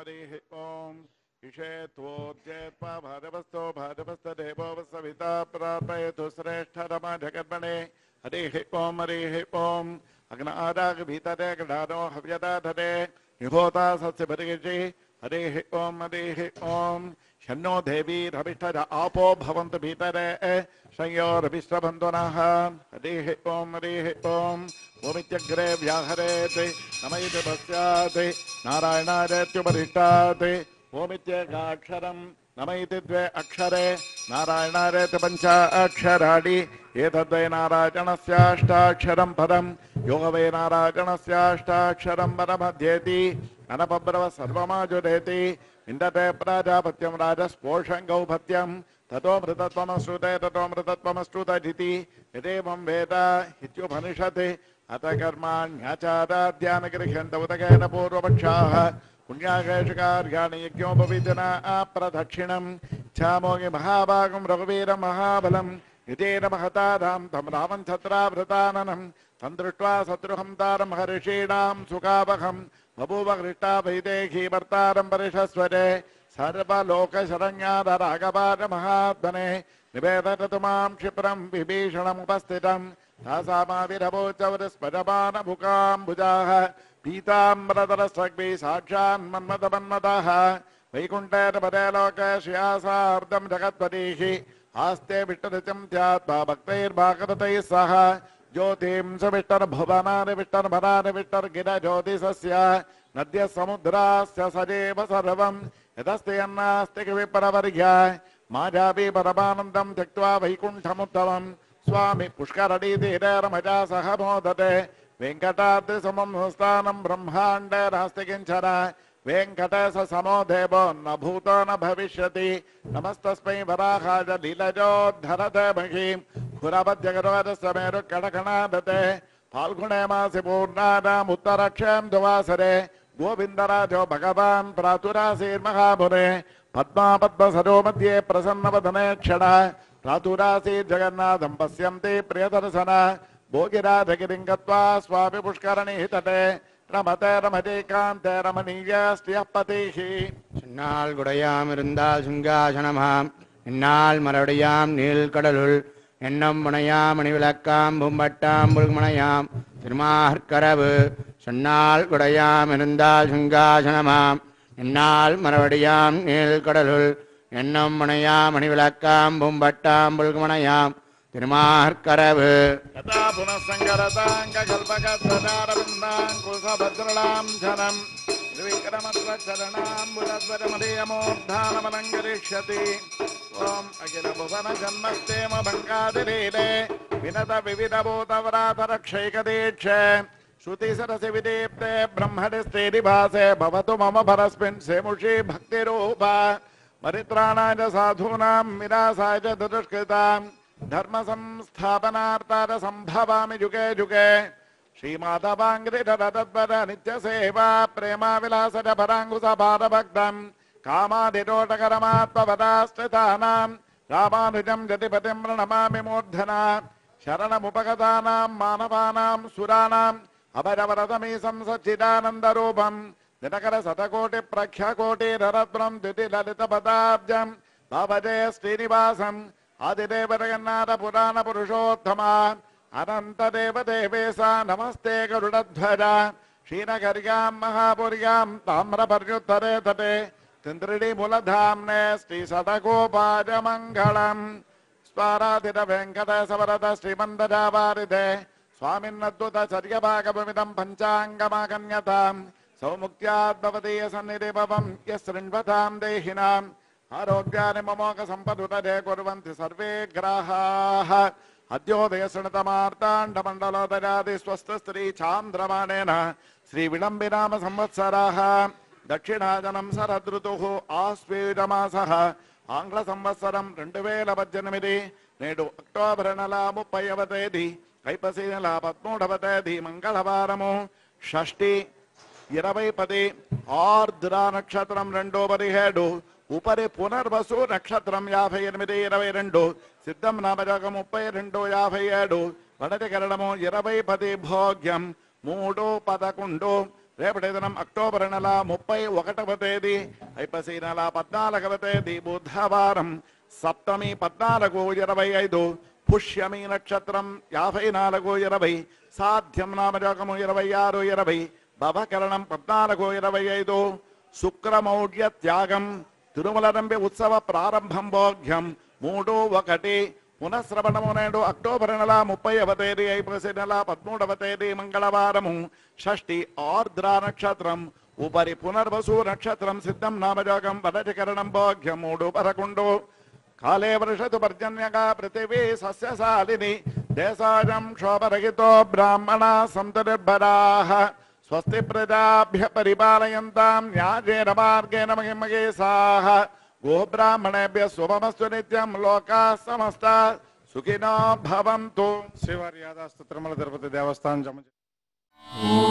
हरिः ॐ इषेत्वोद्येत्वा भाजपस्थो भाजपस्थदेवो सविता प्रार्थयतु श्रेष्ठरमजकर्मणे हरिः ॐ अग्नादागभीतरे गृहानो हव्यदाधरे निहोता सस्यभरिषि हरिः ॐ शन्नो देवी रविष्ठज आपो भवन्तु भीतरे संयोरभिष्टबन्धुनः हरिः ॐ ओमित्यग्रे व्याहरेत् नमैति पश्चात् नारायणारेत्युपरिष्टात् ओमित्येकाक्षरं नमैति द्वे अक्षरे नारायणारेति पञ्च अक्षराणि एतद्वै नारायणस्याष्टाक्षरं पदं योगवै नारायणस्याष्टाक्षरं पदमध्येति अनपब्रव सर्वमाजुरेति इन्दते प्राजापत्यं राजस्पोषं गौपत्यं ततो मृतत्वमश्रुते यदेवं वेद इत्युपनिषत् अथ कर्माण्यचाराध्यानगृह्यन्त उदकेन पूर्वपक्षाः पुण्याकेषु कार्याणि यज्ञोपवीतना प्रदक्षिणं छामोगि महाभागं रघुवीरं महाबलं युतेन महतादां तं रामं छत्रावृताननं तं दृष्ट्वा शत्रुहं तारं हर्षीणां सुखावहं बभूव हृष्टा वैदेही भर्तारं परिषस्वरे सर्वलोकशरण्यादरागपाद महात्मने निवेदयतु मां क्षिप्रं विभीषणमुपस्थितं तासामाविरवोचवरस्पदमानमुखाम्बुजाः पीताम्बरधरस्रग्भिः साक्षान्मन्मथमन्मथः वैकुण्ठेन लोके श्रियासार्धं जगत्पतिः आस्ते विष्टुरुचिं ध्यात्वा भक्तैर्भागवतैः सह ज्योतिंस विष्टर्भुवनानि विष्टर्भरानि विष्टर्गिरज्योतिषस्य नद्यः समुद्रास्य सजेव सर्वं यदस्ति यन्नास्ति विपरवर्य माजापि परमानन्दं त्यक्त्वा वैकुण्ठमुत्तमं स्वामी पुष्करणीतीरे रमजा सह मोदते वेङ्कटाद्रिसमं स्थानं ब्रह्माण्डे नास्ति किञ्चन वेङ्कटेश समो देवो न भूतो न भविष्यति नमस्तस्मै वराहाय लीलजोद्धरते महीं खुरपद्यगरोदस्य मेरुकणकणादते फाल्गुणे मासि पूर्णानाम् उत्तरक्षं द्वासरे गोविन्दराजो भगवान् प्रातुरासीर्महामुने पद्मापद्मसरो मध्ये प्रसन्नवदने क्षण प्रातुरासीत् जगन्नाथं पश्यन्ति प्रियदर्शन भोगिराजगिरिं गत्वा स्वामि पुष्करणी तटे रमते रमते कान्ते रमणीयस्त्रियः पतिः சின்னால் குடையாம் இருந்தால் சிங்காசனமாம் இந்நாள் மறுபடியாம் நீள்கடலுள் எண்ணம் முனையாம் மணிவிளக்காம் பூம்பட்டாம் புல்மனையாம் திருமார்கரவு சொன்னால் குடையாம் இருந்தால் சிங்காசனமாம் இந்நாள் மறுபடியாம் நீள்கடலுள் எண்ணம் முனையாம் மணிவிளக்காம் பூம்பட்டாம் புல்மனையாம் திருமார்கரவு यथा पुनः सङ्गरताङ्गकल्पकत्वदारविन्दाङ्कुशभद्रलां जनम् निर्विक्रमस्वचरणाम्बुरद्वरमदीयमोद्धानमलङ्करिष्यति ॐ अखिलभुवनजन्मस्तेम भङ्गादिरीरे विनत विविधभूतव्रातरक्षैकदीक्षे श्रुतिसरसि विदीप्ते ब्रह्मणिस्तेरिभासे भवतु मम परस्मिन् सेमुषी भक्तिरूपा परित्राणाय साधूनां विनाशाय च दुष्कृताम् धर्म संस्थापनार्थाय संभवामि जुगे जुगे श्रीमाधवाङ्घ्रिधरतद्वर नित्य सेवा प्रेमा विलासज पराङ्कुशपादभक्तं कामादिरोटकरमात्मपदाश्रितानां रामानुजं जतिपतिं प्रणमामि मूर्धना शरणमुपगतानां मानवानां सुराणाम् अभयवरदमीशं सच्चिदानन्दरूपं दिनकर शतकोटि प्रख्यकोटिरत्नं द्युतिललितपदाब्जं भवजे श्रीनिवासम् आदिदेव जगन्नाथ पुराण पुरुषोत्तमा अनंत देव देवेशा नमस्ते गरुडध्वज श्रीनगर्यां महापुर्यां ताम्रपर्युत्तरे तटे तिन्द्रिणी मूलधाम्ने श्री सदगोपाज मंगलम् स्वाराधित वेङ्कटेशवरद श्रीमन्दजावारिदे स्वामिन्नद्भुत चर्यभागभूमिदं पञ्चाङ्गमागण्यतां सौमुक्त्याद्भवदीय सन्निधिभवं यशृण्वतां देहिनाम् आरोग्यानि ममोघ सम्पदुदे कुर्वन्ति सर्वे ग्राहाः अद्योदय शृणुतमार्ताण्डमण्डलोदयादि स्वस्थस्त्री चान्द्रमाणेन श्रीविलम्बिनाम संवत्सराः दक्षिणाजनं शरदृतुः आश्वेजमासः आङ्ग्लसंवत्सरं 2018 నేడు అక్టోబర్ నెల 30వ తేదీ ఐపసీ నెల 13వ తేదీ మంగళవారము షష్ఠి 2010 ఆర్ద్ర నక్షత్రం 2:17 उपरि पुनर्वसु नक्षत्रम 58-22 सिद्धम नामजगम 32-57 वनतिकरणमु 20-10 भोग्यम 3-11 రేపటి దినం అక్టోబర్ నెల 31వ తేదీ ఐపసి నెల 14వ తేదీ బుధవారం సప్తమి 14:25 పుష్యమి నక్షత్రం 54:20 సాధ్యం నామయోగము 26:20 భవకరణం 14:25 శుక్రమౌఢ్య త్యాగం తిరుమల నంబి ఉత్సవ ప్రారంభం భోగ్యం 3:1 పునఃశ్రవణము నేడు అక్టోబర్ నెల 30వ తేదీ ఐపసి నెల 13వ తేదీ మంగళవారము షష్ఠి ఆర్ద్ర నక్షత్రం ఉపరి పునర్వసు నక్షత్రం సిద్ధం నామయోగం వదటికరణం భోగ్యం 3:11 కాలే వర్షతు పర్జన్యగా పృథివీ సస్యశాలిని దేశాయం క్షోభరహితో బ్రాహ్మణ సంతు నిర్భరాః స్వస్తి ప్రజాభ్య పరిపాలయంతాం న్యాయేన మార్గేణ మహిమహేషాః గోబ్రాహ్మణేభ్య శుభమస్తు నిత్యం లోకాః సమస్తాః సుఖినో భవంతు. శ్రీవారి యాదాస్తు తిరుమల తిరుపతి దేవస్థానం జమ